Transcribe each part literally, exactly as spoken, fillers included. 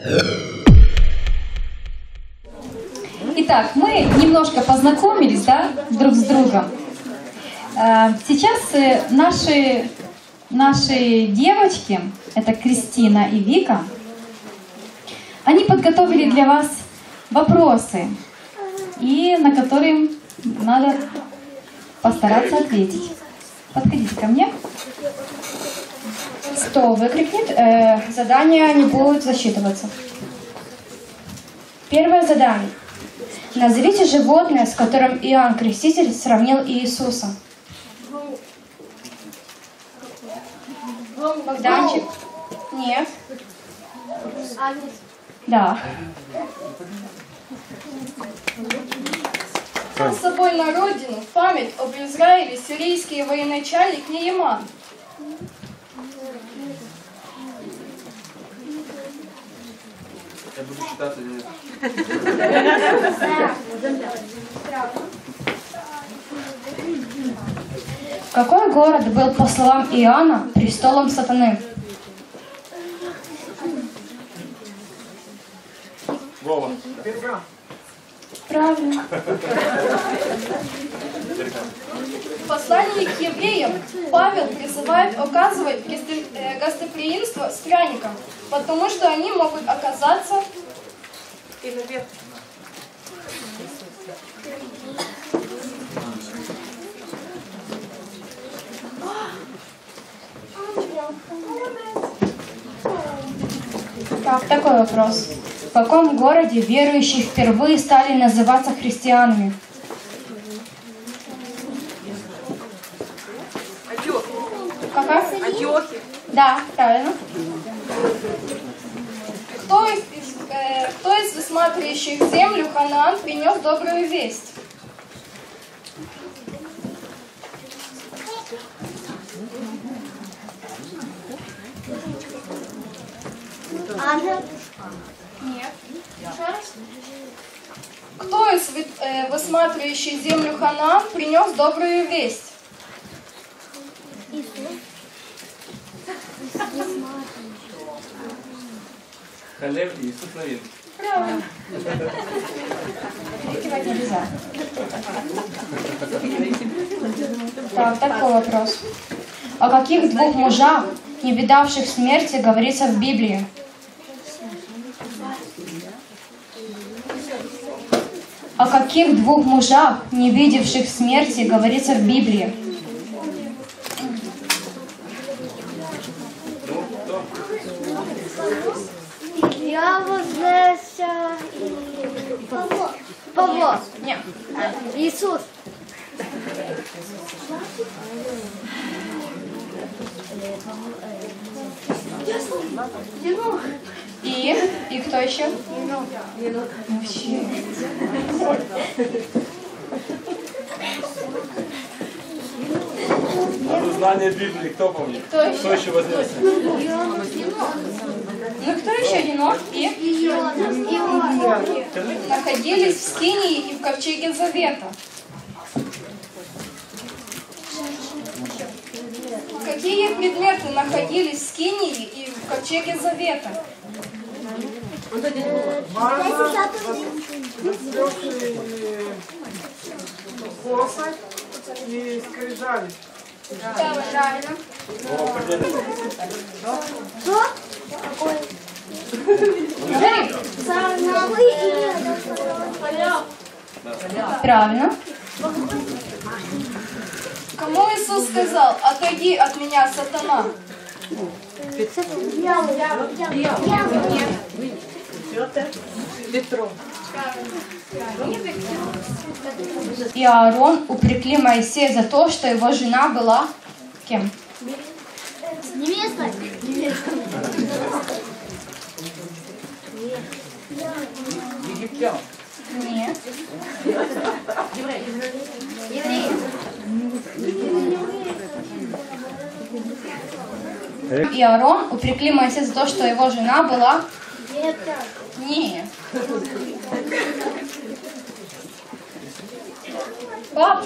Итак, мы немножко познакомились, да, друг с другом. Сейчас наши, наши девочки, это Кристина и Вика, они подготовили для вас вопросы, и на которые надо постараться ответить. Подходите ко мне. Кто выкрикнет, э, задания не будут засчитываться. Первое задание. Назовите животное, с которым Иоанн Креститель сравнил Иисуса. Богданчик? Нет. Да. Взял с собой на родину в память об Израиле сирийский военачальник Нееман. Я буду читать или нет? Какой город был, по словам Иоанна, престолом сатаны? Вова. Правильно. В послании к евреям Павел призывает оказывать гостеприимство странникам, потому что они могут оказаться Так, такой вопрос. В каком городе верующие впервые стали называться христианами? Какая? Антиохия. Да, правильно. кто из, э, кто из высматривающих землю Ханаан принес добрую весть? Ангел. Нет. Кто из э, высматривающих землю Ханаан принес добрую весть? Халев и Иисус Навин. Правильно. Перекивать нельзя. Так, такой вопрос. О каких двух мужах, не видавших смерти, говорится в Библии? О каких двух мужах, не видевших смерти, говорится в Библии? Я вознесся и... Павло. Павло. Нет. Иисус. И? И кто еще? Вообще. А знание Библии кто помнит? Кто еще? Кто еще вознесся? Ну кто еще? Енох и? Находились в Скинии и в ковчеге Завета. Какие предметы находились в Скинии и в ковчеге Завета? И скрижали. Правильно. Вова, поделись. Что? Какой? Правильно. Кому Иисус сказал: «Отойди от меня, сатана»? Петров. И Аарон упрекли Моисея за то, что его жена была кем? Невеста. Египтян. Нет. Евреи. И Аарон упрекли Моисея за то, что его жена была... Нет. Пап.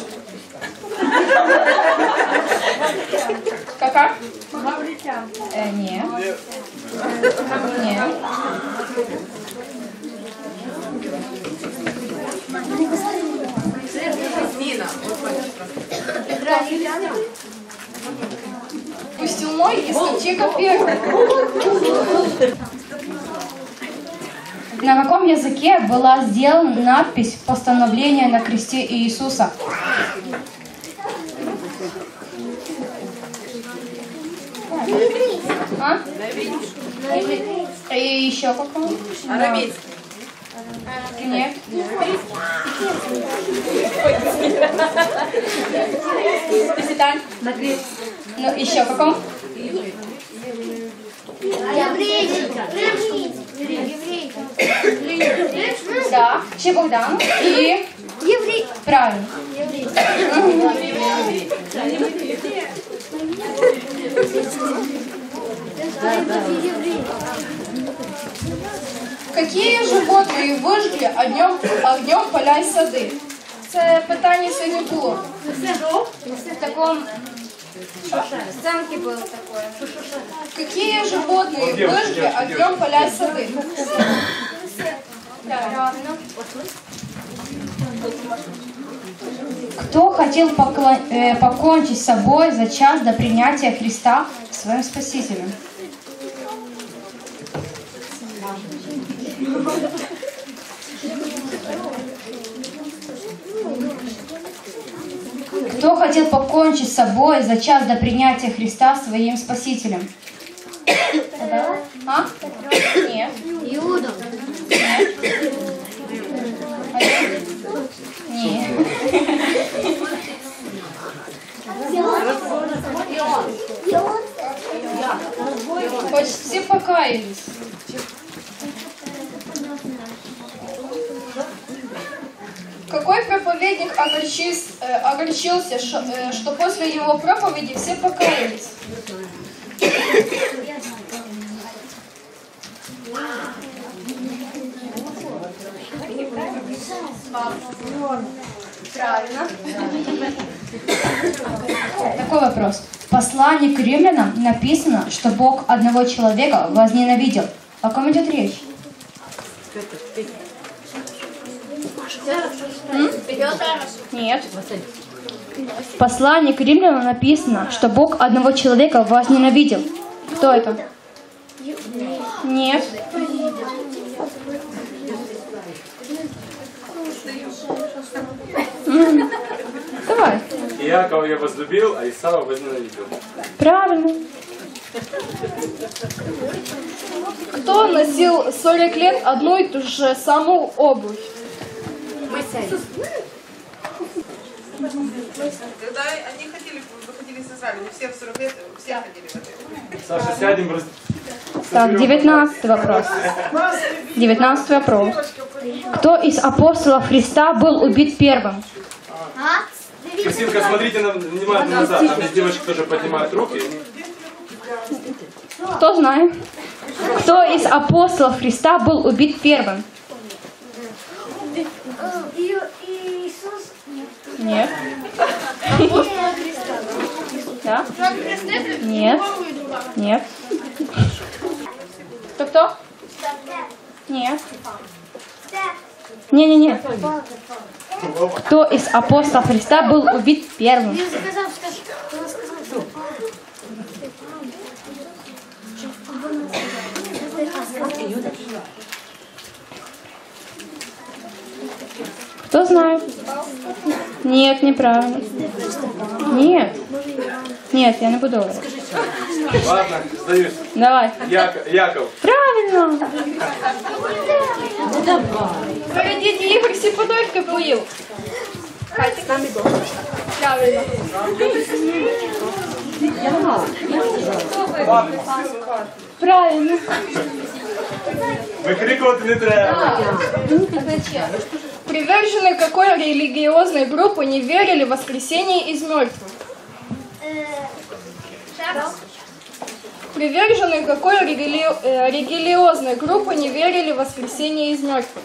Какая? Мавритян. Э, нет. Нет. Пустил ноги, дискотека первая. На каком языке была сделана надпись «Постановление на кресте Иисуса»? А? И еще каком? Арамейский. Нет. Ну, еще каком? Да. Ще Богдан. И... Еврей. Правильно. Какие животные выжгли огнем, огнем поля и сады? Це питання сьогодні було. В таком... Сценке было такое. Какие животные выжгли огнем поля и сады? Кто хотел покло- э, покончить с собой за час до принятия Христа своим Спасителем? Кто хотел покончить с собой за час до принятия Христа своим Спасителем? А? Нет. Иуда. Нет. Почти все покаялись. Какой проповедник огорчис- э, огорчился, ш- э, что после его проповеди все покаялись? Правильно. Такой вопрос. В послании к римлянам написано, что Бог одного человека возненавидел. О ком идет речь? М? Нет. В послании к римлянам написано, что Бог одного человека возненавидел. Кто это? Нет. М. Давай. Иакова я возлюбил, а Исава возненавидел. Правильно. Кто носил сорок лет одну и ту же самую обувь? Когда они ходили, выходили из Израиля, не все в сорок лет, все ходили в это. Саша, сядем, раз... Так, девятнадцатый вопрос. Девятнадцатый вопрос. Кто из апостолов Христа был убит первым? А? Кристинка, смотрите на, внимательно назад. Там есть девочки тоже поднимают руки. Кто знает? Кто из апостолов Христа был убит первым? Иисус. Нет. Да? Нет. Нет. Кто-кто? Нет. Не-не-не. Кто из апостолов Христа был убит первым? Я сказал, скажи. Кто сказал? Кто знает? Нет, неправильно. Нет. Нет, я не буду говорить. Ладно, сдаюсь. Давай. Як- Яков. Правильно. Погодите, Игорь Сиподолько плыл. Правильно. Правильно. Викрикувати не треба. Приверженные какой религиозной группы не верили в воскресение из мертвых? Приверженные какой рели- э, религиозной группы не верили в воскресение из мертвых?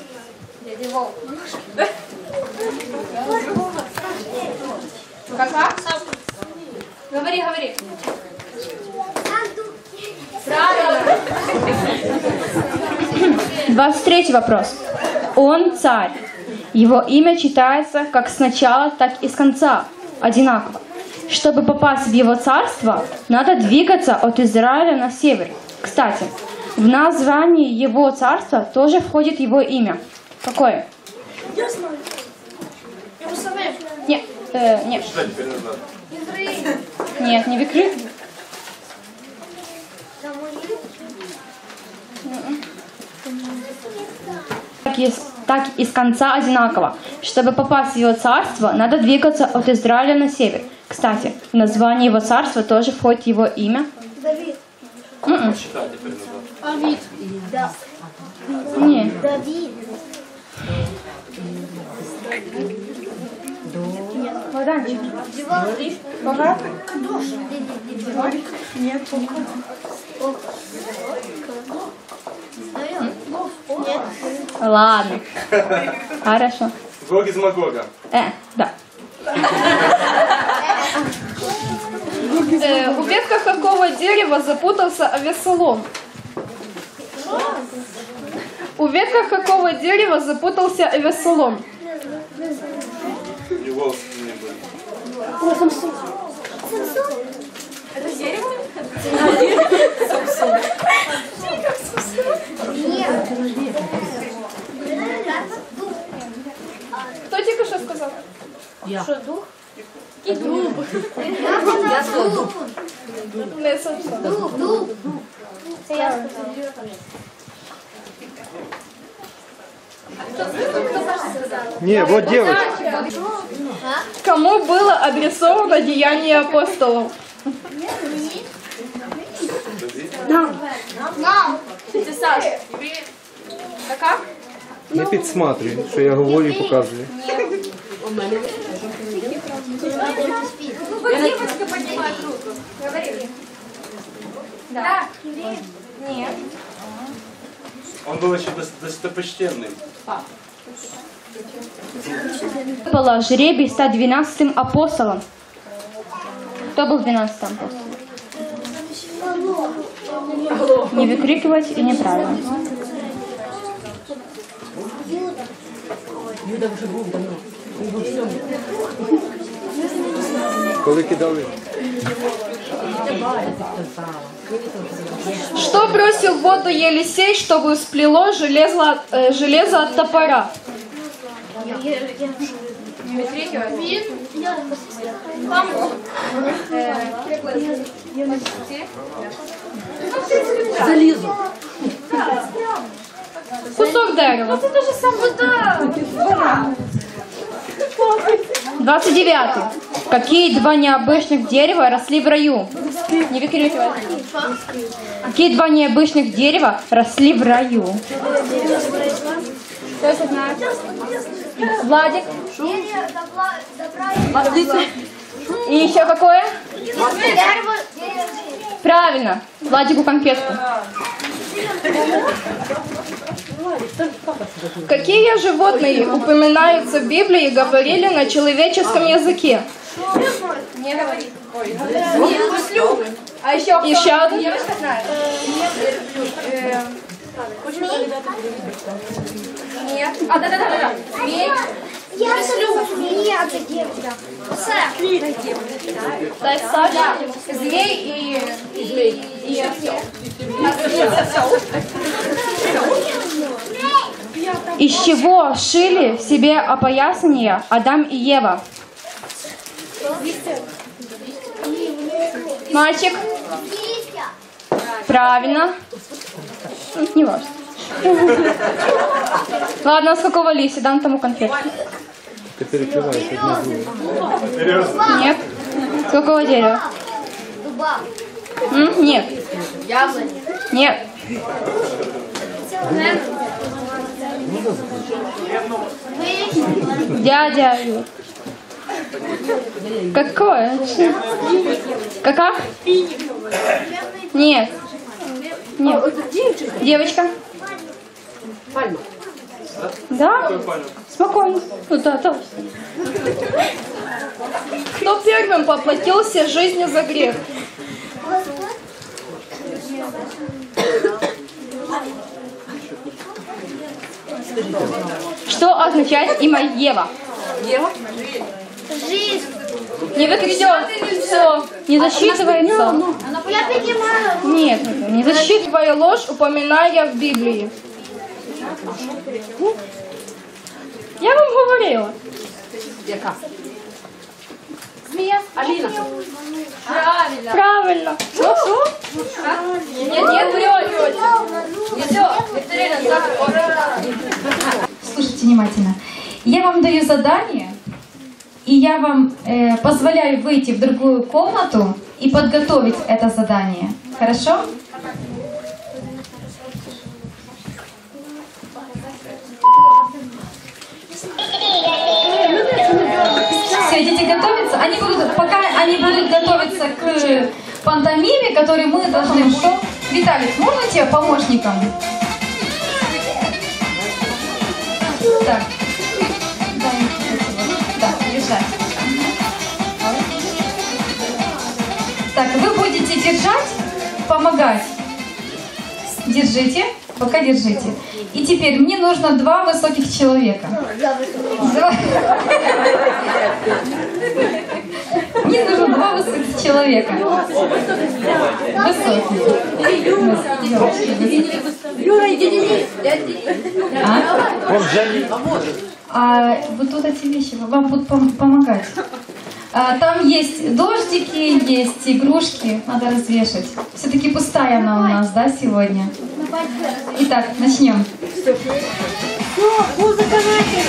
Кака? Говори, говори. Правильно. двадцать третий вопрос. Он царь. Его имя читается как с начала, так и с конца. Одинаково. Чтобы попасть в его царство, надо двигаться от Израиля на север. Кстати, в названии его царства тоже входит его имя. Какое? Я знаю. Иерусалим. Нет, э, нет. Что теперь назад? Израиль. Нет, не Викрит. Так и, так и с конца одинаково. Чтобы попасть в его царство, надо двигаться от Израиля на север. Кстати, в название его царства тоже входит его имя. Давид. М-м. Считай теперь назад. Давид. Да. Нет. Давид. Богданчик. Диван. Богат? Нет. Нет. Ладно. Хорошо. Гог из Магога. Э, да. Э, у ветках какого дерева запутался Авессалом? У ветках какого дерева запутался Авессалом? И волосы не были. Кто только что сказал? Что, дух? Не Самсон. Дух, дух. Це я сказала. Не, вот девочка. Кому было адресовано деяние апостолов? Нам. Не підсматрюй, що я говорю і показую. Девочка поднимает руку. Говори. Да. Нет. Он был еще дос- достопочтенным. Выпало жребий стать двенадцатым апостолом. Кто был двенадцатым апостолом? Не выкрикивать и неправильно. Коли кидали? Что бросил в воду Елисей, чтобы сплело железо, э, железо от топора? Кусок дерева. двадцать девятый. Какие два необычных дерева росли в раю? Не выкрикивай. Какие два необычных дерева росли в раю? Кто это знает? Владик. И еще какое? Правильно. Владику конфетку. Какие животные упоминаются в Библии и говорили на человеческом языке? А еще кто? Еще один. Нет. А, да, да, да, да. Змей. Я змея, це дівчина. Все. Дай Саша. Змей и... И змей. И Из чего шили себе опоясание Адам и Ева? Мальчик? Правильно. Не важно. Ладно, с какого листья? Дам тому конфетку. Ти перекриваєш одну другу. Нет. С какого дерева? Дуба. М? Нет. Яблоня. Нет. Дядя. Какое? Кака? Нет. Нет. Девочка? Да? Спокойно. Ну да, да. Кто первым поплатился жизнью за грех? Что означает имя Ева? Жизнь. Не выкрикивай. Все. Не засчитывается. Я понимаю. Нет, не засчитывая ложь, упоминая в Библии. Я вам говорила. Змея. Алина. Правильно. Правильно. Что? Нет, нет, врете. Не все. Викторина, слушайте внимательно. Я вам даю задание, и я вам э, позволяю выйти в другую комнату и подготовить это задание. Хорошо? Все, идите готовиться. Они будут, пока они будут готовиться к пантомиме, которую мы должны... Что? Виталик, можно тебе помощником? Так. Да, держать. Так, вы будете держать, помогать. Держите, пока держите. И теперь мне нужно два высоких человека. Два. Мне нужно два высоких человека. Высокие. Юра, иди, А вот вот эти вещи вам будут пом- помогать. А, там есть дождики, есть игрушки, надо развешать. Все-таки пустая она у нас, да, сегодня? Итак, начнем. музыка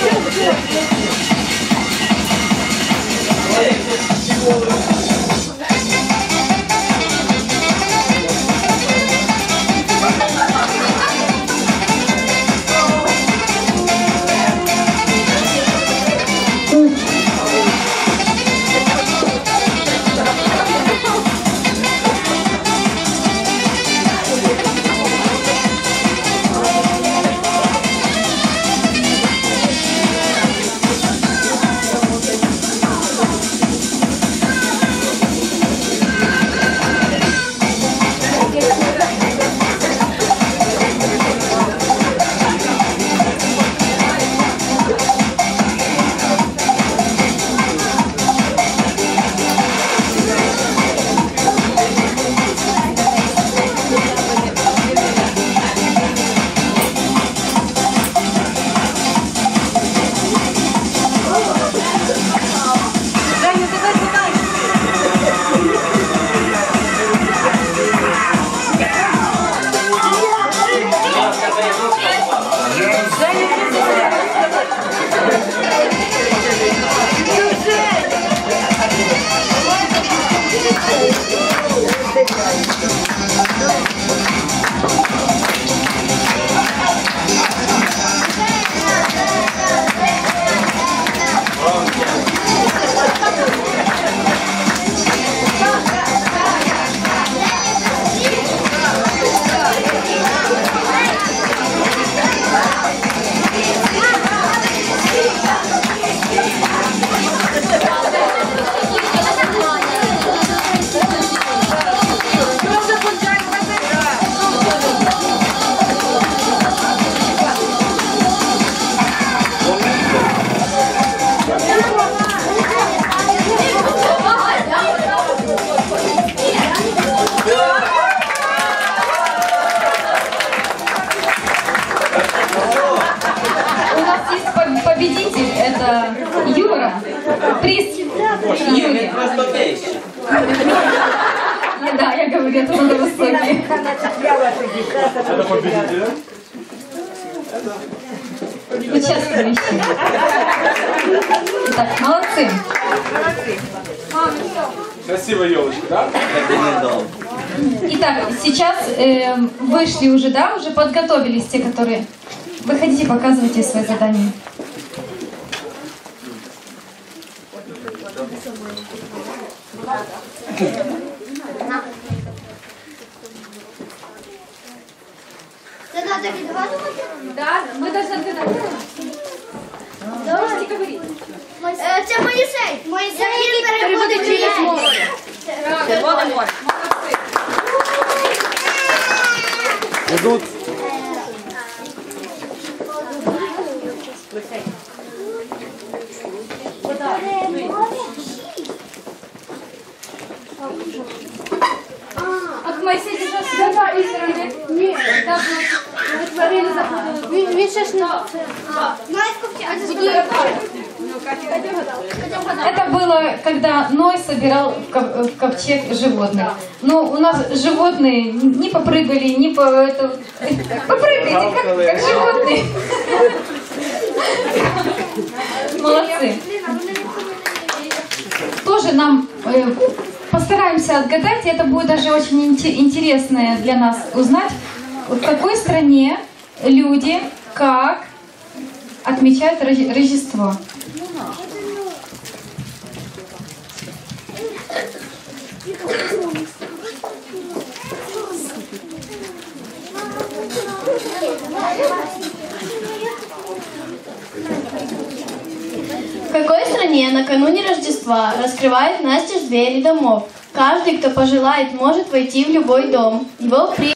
Победитель это Юра. Приз Юрия. Да, я говорю, это надо высокий. Это победитель, да? Участвующие. Так, молодцы. Красивая елочка, да? Итак, сейчас э, вышли уже, да, уже подготовились те, которые... Выходите, показывайте свои задания. Ты надо відгадувати? Да, мы должны отгадать. Давайте говорити. Це Моїсей. Моїсей, який переходить через море. Червоне море. Идут. От Моисея держался с другой стороны. Нет, так вот творили заходу. Він ще ж не... Это было, когда Ной собирал в ков- в ковчег животных. Но у нас животные не попрыгали, не по... Это... Попрыгайте, как, как животные. Молодцы. Тоже нам э, постараемся отгадать, и это будет даже очень инте- интересно для нас узнать, в какой стране люди как отмечают Рожде- Рождество. В какой стране накануне Рождества раскрывают настежь двери домов? Каждый, кто пожелает, может войти в любой дом. Его при...